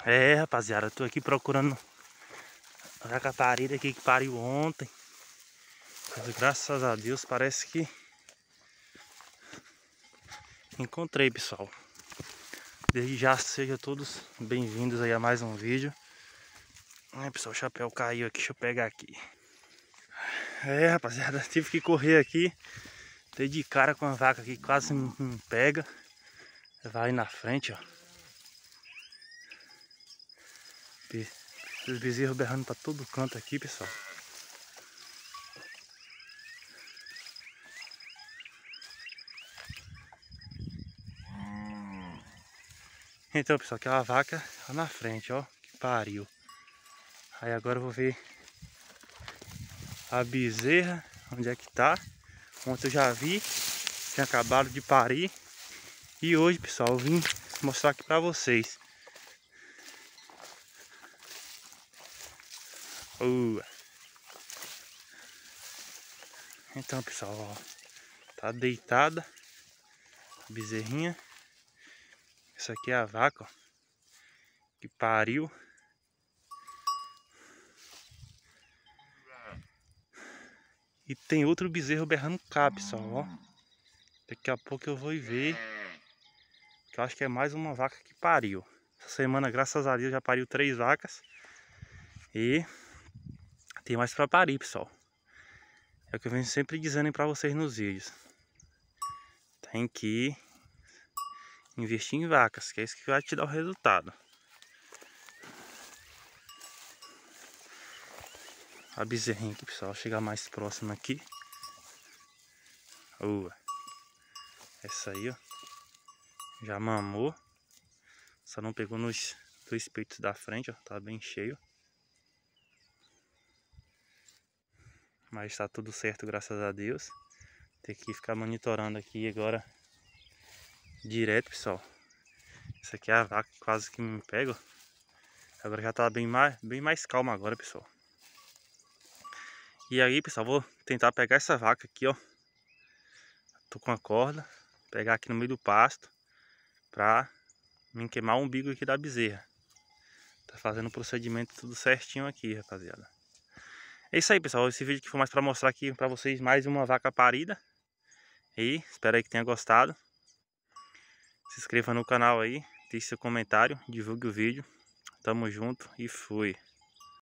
É, rapaziada, eu tô aqui procurando a vaca parida aqui que pariu ontem. Mas graças a Deus parece que encontrei, pessoal. Desde já sejam todos bem-vindos aí a mais um vídeo. Pessoal, o chapéu caiu aqui, deixa eu pegar aqui. É, rapaziada, tive que correr aqui. Dei de cara com a vaca aqui, quase me pega. Vai na frente, ó. Os bezerros berrando pra todo canto aqui, pessoal. Então, pessoal, aquela vaca lá na frente, ó. Que pariu. Aí agora eu vou ver a bezerra, onde é que tá. Ontem eu já vi, tinha acabado de parir. E hoje, pessoal, eu vim mostrar aqui pra vocês. Então, pessoal, ó, tá deitada a bezerrinha. Essa aqui é a vaca, ó, que pariu. E tem outro bezerro berrando cá, pessoal, ó. Daqui a pouco eu vou ver. Que eu acho que é mais uma vaca que pariu. Essa semana, graças a Deus, já pariu 3 vacas. E tem mais pra parir, pessoal. É o que eu venho sempre dizendo pra vocês nos vídeos. Tem que investir em vacas, que é isso que vai te dar o resultado. A bezerrinha aqui, pessoal, chegar mais próximo aqui. Essa aí, ó, já mamou. Só não pegou nos 2 peitos da frente, ó, tá bem cheio. Mas tá tudo certo, graças a Deus. Tem que ficar monitorando aqui agora direto, pessoal. Essa aqui é a vaca que quase que me pega. Agora já tá bem mais calma agora, pessoal. E aí, pessoal, vou tentar pegar essa vaca aqui, ó. Tô com a corda. Pegar aqui no meio do pasto. Pra me queimar o umbigo aqui da bezerra. Tá fazendo o procedimento tudo certinho aqui, rapaziada. É isso aí, pessoal. Esse vídeo aqui foi mais pra mostrar aqui pra vocês mais uma vaca parida. E espero aí que tenha gostado. Se inscreva no canal aí. Deixe seu comentário. Divulgue o vídeo. Tamo junto e fui.